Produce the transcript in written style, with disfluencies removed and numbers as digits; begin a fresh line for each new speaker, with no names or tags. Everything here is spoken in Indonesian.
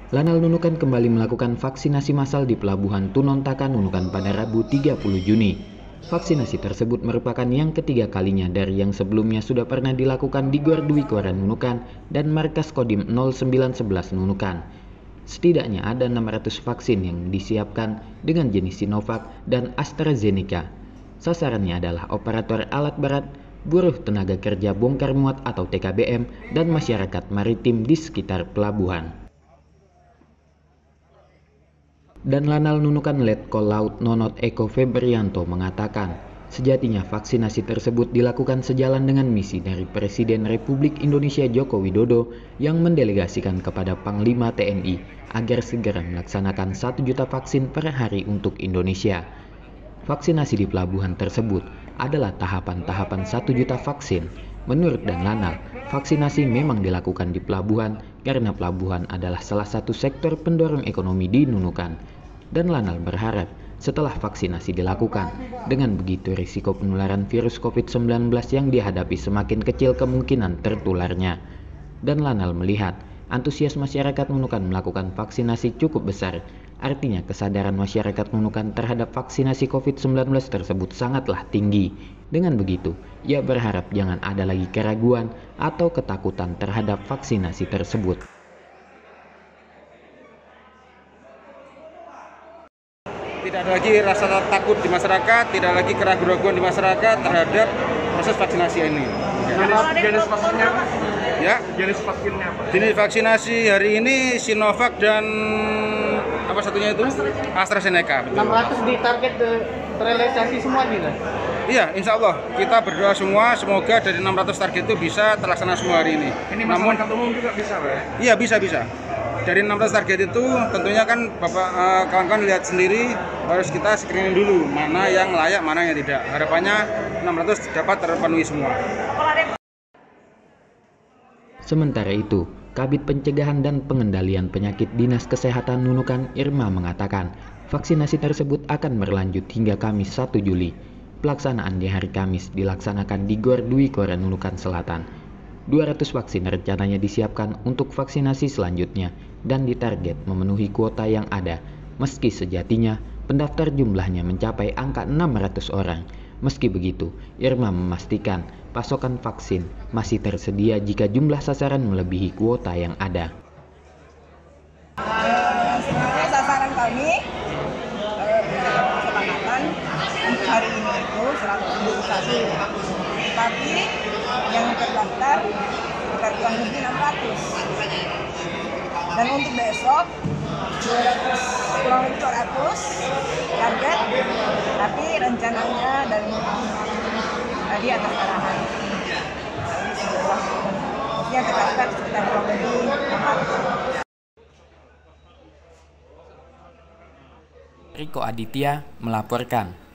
Lanal Nunukan kembali melakukan vaksinasi massal di Pelabuhan Tunontakan Nunukan pada Rabu 30 Juni. Vaksinasi tersebut merupakan yang ketiga kalinya dari yang sebelumnya sudah pernah dilakukan di Gor Dwi Koran Nunukan dan Markas Kodim 0911 Nunukan. Setidaknya ada 600 vaksin yang disiapkan dengan jenis Sinovac dan AstraZeneca. Sasarannya adalah operator alat berat, buruh tenaga kerja bongkar muat atau TKBM, dan masyarakat maritim di sekitar pelabuhan. Dan Lanal Nunukan Letkol Laut Nonot Eko Febrianto mengatakan, sejatinya vaksinasi tersebut dilakukan sejalan dengan misi dari Presiden Republik Indonesia Joko Widodo yang mendelegasikan kepada Panglima TNI agar segera melaksanakan 1 juta vaksin per hari untuk Indonesia. Vaksinasi di pelabuhan tersebut adalah tahapan-tahapan 1 juta vaksin. Menurut Dan Lanal, vaksinasi memang dilakukan di pelabuhan karena pelabuhan adalah salah satu sektor pendorong ekonomi di Nunukan. Dan Lanal berharap setelah vaksinasi dilakukan, dengan begitu risiko penularan virus COVID-19 yang dihadapi semakin kecil kemungkinan tertularnya. Dan Lanal melihat antusias masyarakat Nunukan melakukan vaksinasi cukup besar. Artinya kesadaran masyarakat Nunukan terhadap vaksinasi COVID-19 tersebut sangatlah tinggi. Dengan begitu, ia berharap jangan ada lagi keraguan atau ketakutan terhadap vaksinasi tersebut.
Tidak ada lagi rasa takut di masyarakat, tidak lagi keraguan-keraguan di masyarakat terhadap proses vaksinasi ini.
Jenis vaksinnya apa?
Ya,
Jenis vaksinnya apa?
jenis vaksinasi hari ini Sinovac dan apa satunya itu? AstraZeneca. Betul.
600 di target terrealisasi semua nih.
Iya, insya Allah kita berdoa semua semoga dari 600 target itu bisa terlaksana semua hari ini.
Ini masyarakat umum juga bisa, Pak?
Iya, bisa. Dari 16 target itu tentunya kan Bapak kawan-kawan lihat sendiri, harus kita screening dulu mana yang layak, mana yang tidak. Harapannya 600 dapat terpenuhi semua.
Sementara itu, Kabid Pencegahan dan Pengendalian Penyakit Dinas Kesehatan Nunukan Irma mengatakan, vaksinasi tersebut akan berlanjut hingga Kamis 1 Juli. Pelaksanaan di hari Kamis dilaksanakan di Gor Dwi Koran Nunukan Selatan. 200 vaksin rencananya disiapkan untuk vaksinasi selanjutnya dan ditarget memenuhi kuota yang ada. Meski sejatinya pendaftar jumlahnya mencapai angka 600 orang. Meski begitu, Irma memastikan pasokan vaksin masih tersedia jika jumlah sasaran melebihi kuota yang ada.
Sasaran kami kesepakatan untuk hari ini itu 100 imunisasi, tapi yang terdaftar sekitar kurang lebih 600. Dan untuk besok 200, kurang lebih 200 target, tapi rencananya dan tadi atas arahan yang terdaftar sekitar kurang lebih 600.
Riko Aditya melaporkan.